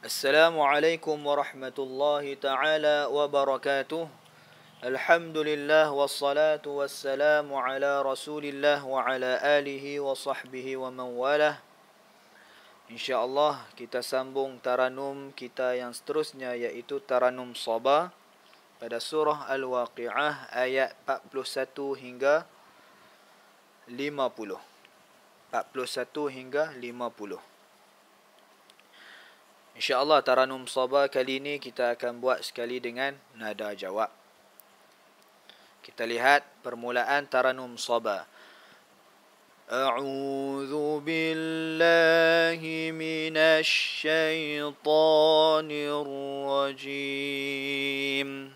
Assalamualaikum warahmatullahi ta'ala wabarakatuh. Alhamdulillah wassalatu wassalamu ala rasulillah wa ala alihi wa sahbihi wa man walah. InsyaAllah kita sambung taranum kita yang seterusnya, iaitu taranum Sabah pada surah Al-Waqi'ah ayat 41 hingga 50. 41 hingga 50. InsyaAllah taranum Sabah kali ini kita akan buat sekali dengan nada jawab. Kita lihat permulaan taranum Sabah. A'udzu billahi minasy syaithanir rajim.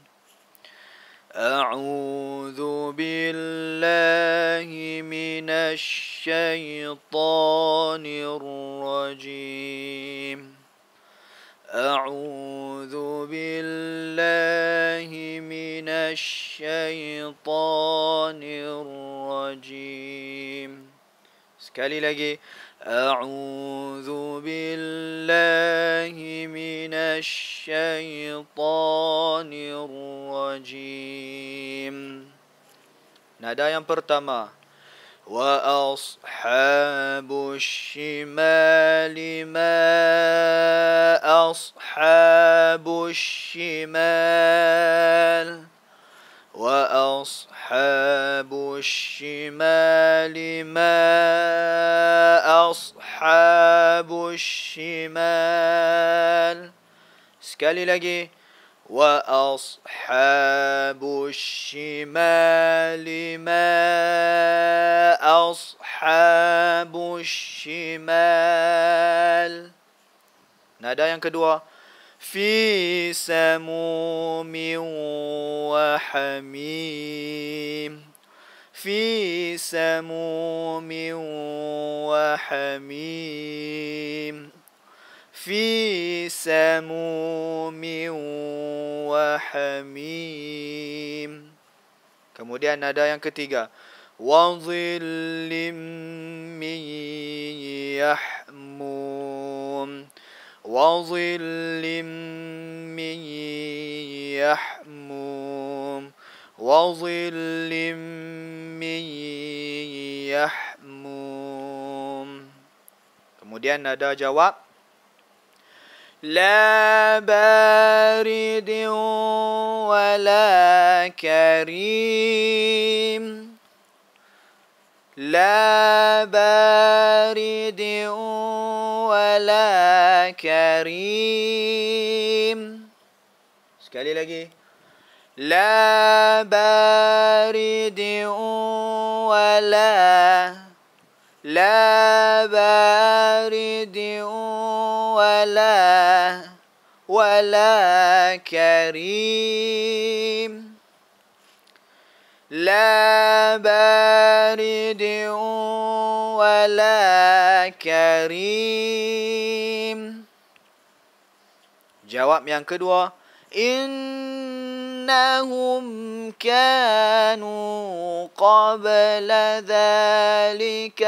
A'udzu billahi minasy syaithanir rajim. أعوذ بالله من الشيطان الرجيم. Sekali lagi. أعوذ بالله من الشيطان الرجيم. Nada yang pertama. وأصحاب الشمال ما أصحاب الشمال. وأصحاب الشمال ما أصحاب الشمال. Sekali lagi. وأصحاب الشمال ما أصحاب الشمال. Nada yang kedua. في سموم وحميم. في سموم وحميم. في سموم وحميم. Kemudian nada yang ketiga. وظل من يحموم. وظل من يحموم. وظل من يحموم. Kemudian nada jawab. لا بارد ولا كريم. لا بارد ولا كريم. Sekali lagi. لا بارد ولا. لا بارد ولا كريم. لا بارد ولا كريم. Jawab yang kedua. إنهم كانوا قبل ذلك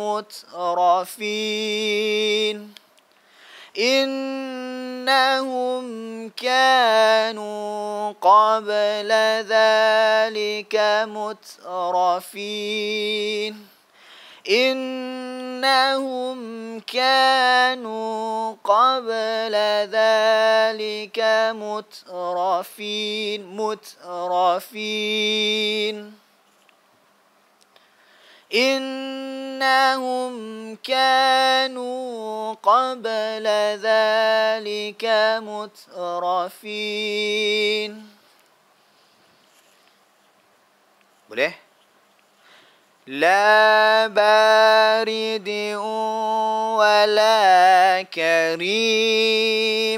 مترفين. إنهم كانوا قبل ذلك مترفين. إنهم كانوا قبل ذلك مترفين. إنهم كانوا قبل ذلك مترفين. Boleh? لا بارد ولا كريم.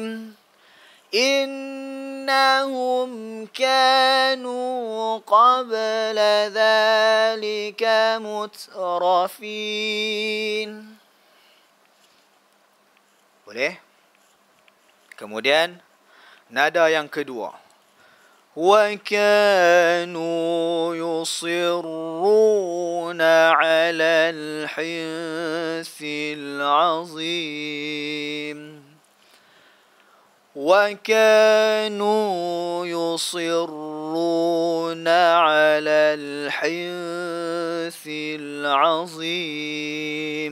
إنهم كانوا قبل ذلك مترفين. Boleh? Kemudian nada yang kedua. وكانوا يصرون على الحنث العظيم. وكانوا يصرون على الحنث العظيم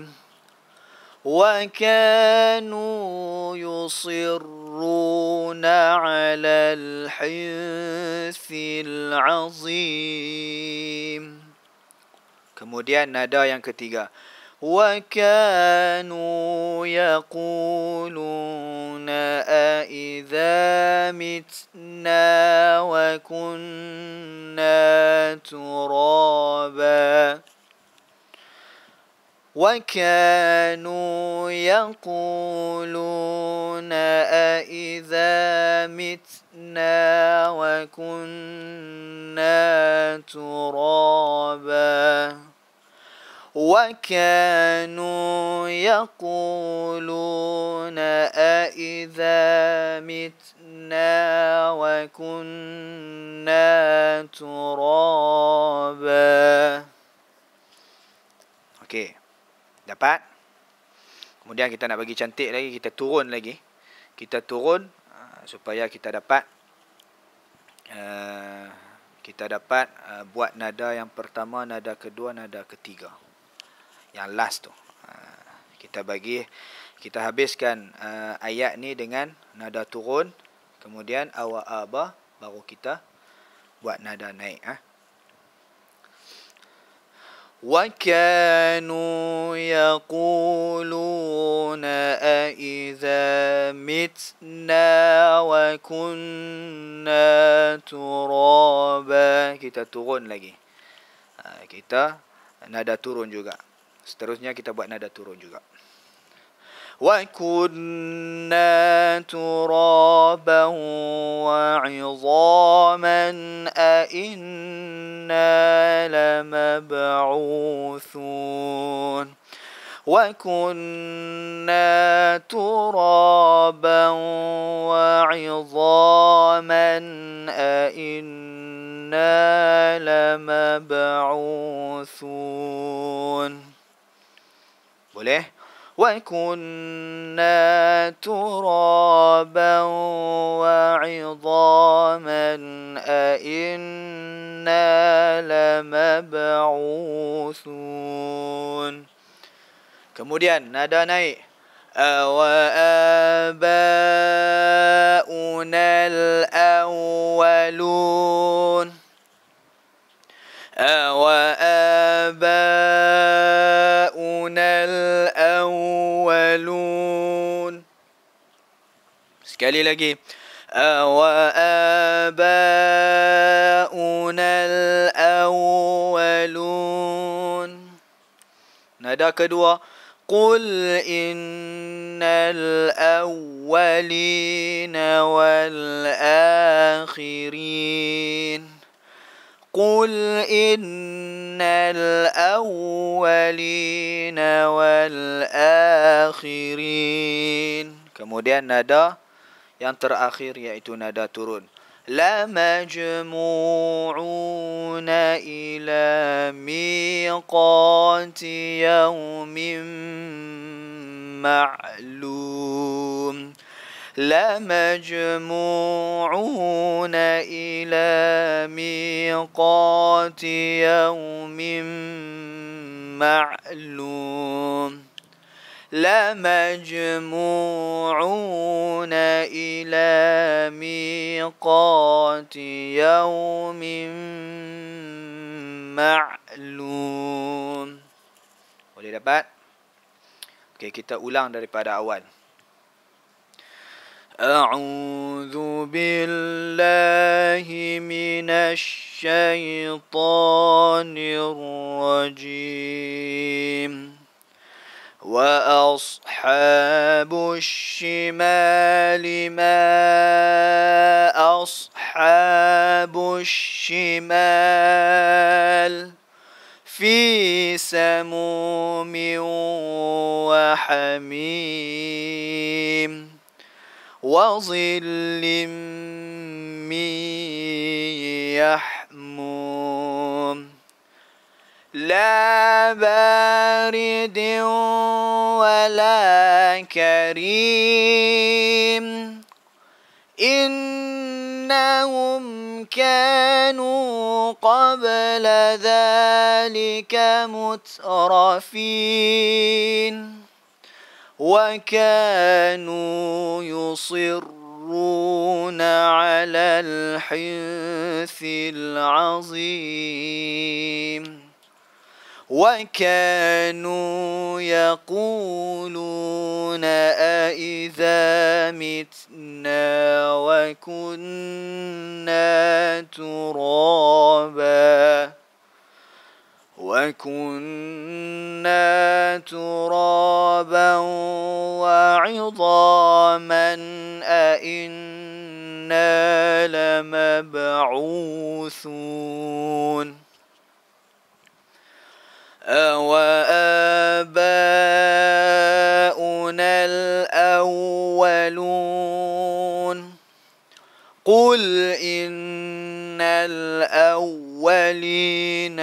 وكانوا يصرون على الحنث العظيم. Kemudian nada yang ketiga. وكانوا يقولون أإذا متنا وكنا ترابا وكانوا يقولون أإذا متنا وكنا ترابا وكانوا يقولون أإذا متنا وكنا ترابا. Okey. Dapat? Kemudian kita nak bagi cantik lagi, kita turun lagi. Kita turun supaya kita dapat buat nada yang pertama, nada kedua, nada ketiga. Yang last tu. Kita habiskan ayat ni dengan nada turun, kemudian awa aba, baru kita buat nada naik. وَكَانُوا يَقُولُونَ أَإِذَا مِتْنَا وَكُنَّا تُرَابًا. Kita turun lagi. Kita nada turun juga. Seterusnya kita buat nada turun juga. وَكُنَّا تُرَابًا وَعِظَامًا أَإِنَّا لَمَبْعُوثُونَ وَكُنَّا تُرَابًا وَعِظَامًا أَإِنَّا لَمَبْعُوثُونَ. Boleh? وَكُنَّا تُرَابًا وَعِظَامًا أَإِنَّا لَمَبْعُوثُونَ. Kemudian nada naik. أَوَآبَاؤُنَا الْأَوَّلُونَ أَوَآبَاؤُنَا الْأَوَّلُونَ. Sekali lagi. أَوَآبَاؤُنَا الْأَوَّلُونَ. Nada kedua. قُلْ إِنَّ الْأَوَّلِينَ وَالْآخِرِينَ قُلْ إِنَّ الْأَوَّلِينَ وَالْآخِرِينَ. Kemudian nada yang terakhir iaitu nada turun. لَمَجْمُوعُونَ إِلَى مِيقَاتِ يَوْمٍ مَعْلُومٍ لَمَجْمُوعُونَ إِلَى مِيقَاتِ يَوْمٍ مَعْلُومٍ لَمَجْمُوعُونَ إِلَى مِيقَاتِ يَوْمٍ مَعْلُومٍ. Boleh dapat? Okey, kita ulang daripada awal. أعوذ بالله من الشيطان الرجيم وأصحاب الشمال ما أصحاب الشمال في سموم وحميم وظل من يحموم لا بارد ولا كريم إنهم كانوا قبل ذلك مترفين وكانوا يصرون على الحنث العظيم وكانوا يقولون أإذا متنا وكنا ترابا وعظاما أإنا لمبعوثون أوآباؤنا الأولون قل إن الأولين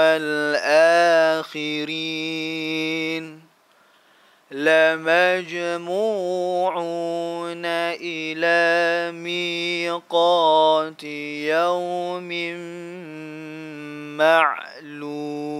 والآخرين لمجموعون إلى ميقات يوم معلوم